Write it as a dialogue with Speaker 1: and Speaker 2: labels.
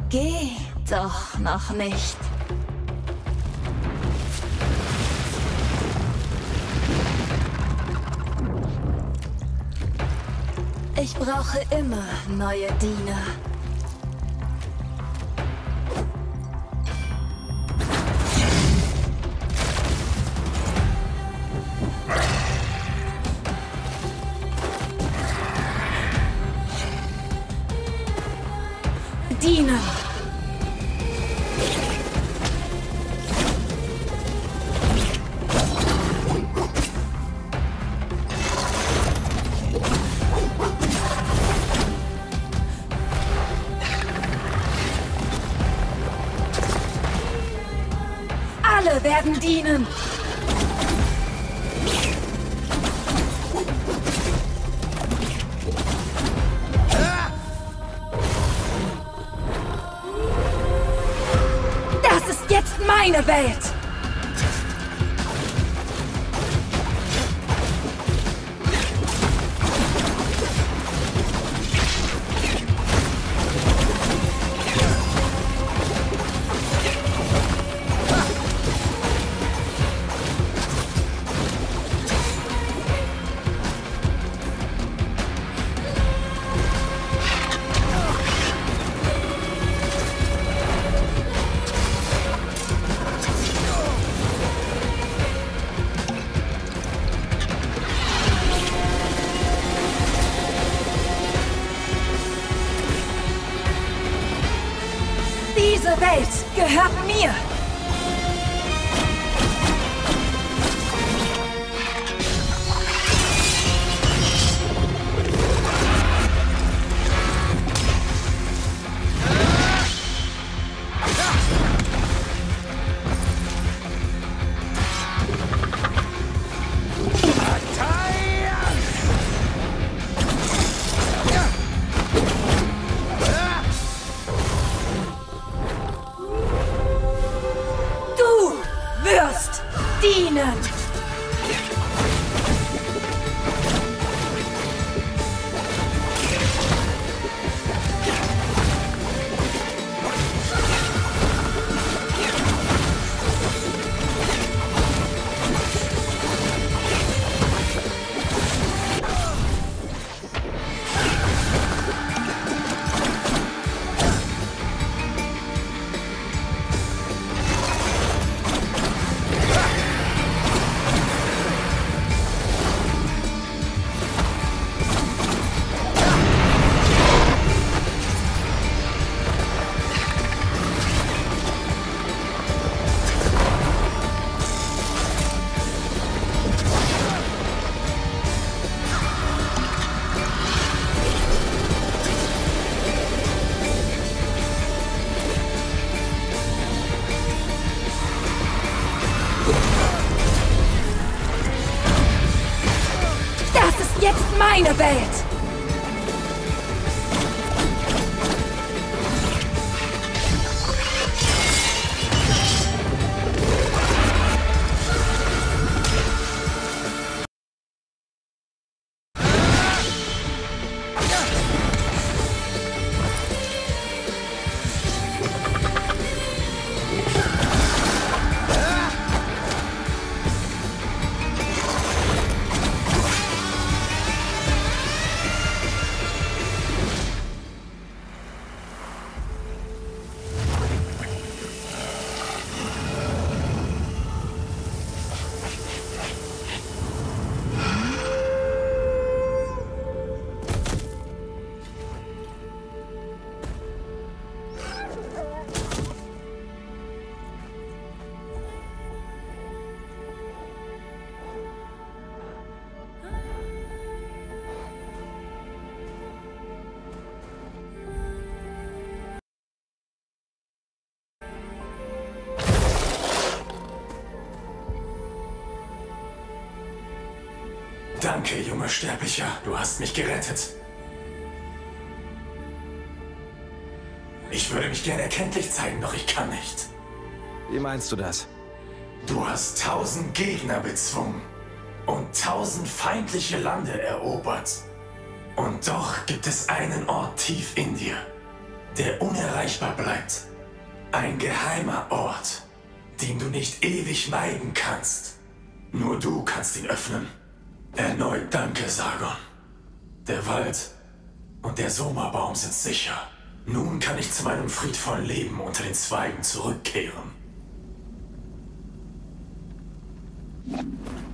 Speaker 1: Geh doch noch nicht. Ich brauche immer neue Diener. Diener! Alle werden dienen! Das ist jetzt meine Welt! Diese Welt gehört mir! Wirst dienen! Jetzt meine Welt!
Speaker 2: Danke, junger Sterblicher. Du hast mich gerettet. Ich würde mich gerne erkenntlich zeigen, doch ich kann nicht.
Speaker 3: Wie meinst du das?
Speaker 2: Du hast 1000 Gegner bezwungen und 1000 feindliche Lande erobert. Und doch gibt es einen Ort tief in dir, der unerreichbar bleibt. Ein geheimer Ort, den du nicht ewig meiden kannst. Nur du kannst ihn öffnen. Erneut danke, Sargon. Der Wald und der Soma-Baum sind sicher. Nun kann ich zu meinem friedvollen Leben unter den Zweigen zurückkehren.